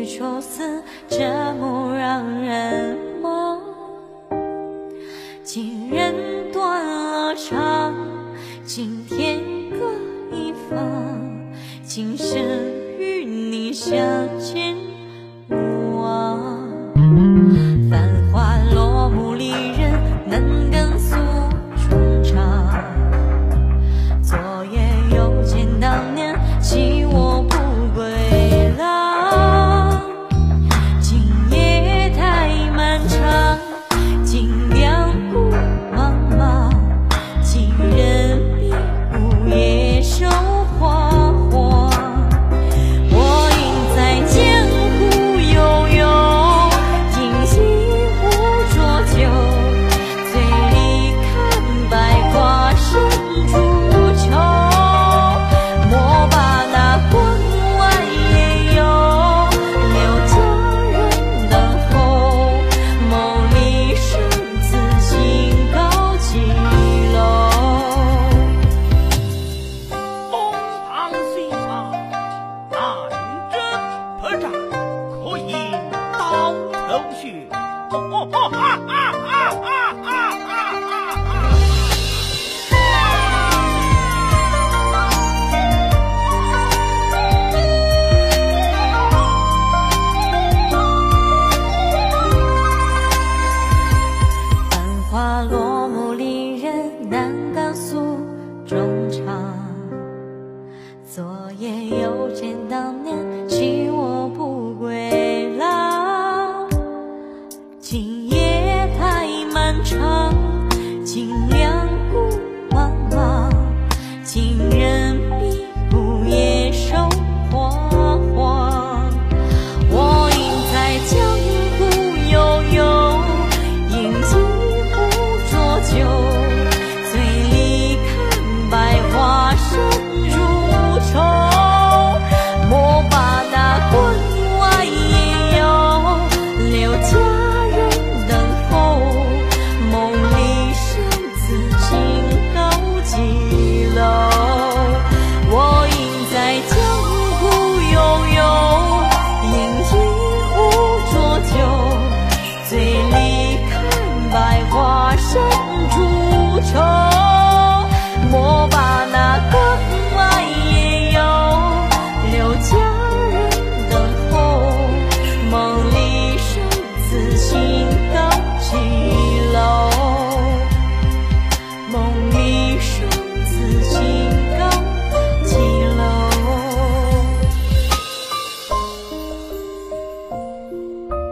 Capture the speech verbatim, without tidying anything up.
曲愁思，折木让人梦。今人断了肠，今天各一方，今生与你相见无望。繁华落幕，离人能更诉衷肠。昨夜又见当年弃我不归郎，今夜太漫长，今两不茫茫，今人迷午夜守花黄。我应在江湖悠悠，饮一壶浊酒，醉里看百花深煮秋。莫把那关外夜游，留佳人等候，梦里生子清高几楼。 东堂西堂，南征北战，可饮刀头血。哈哈哈哈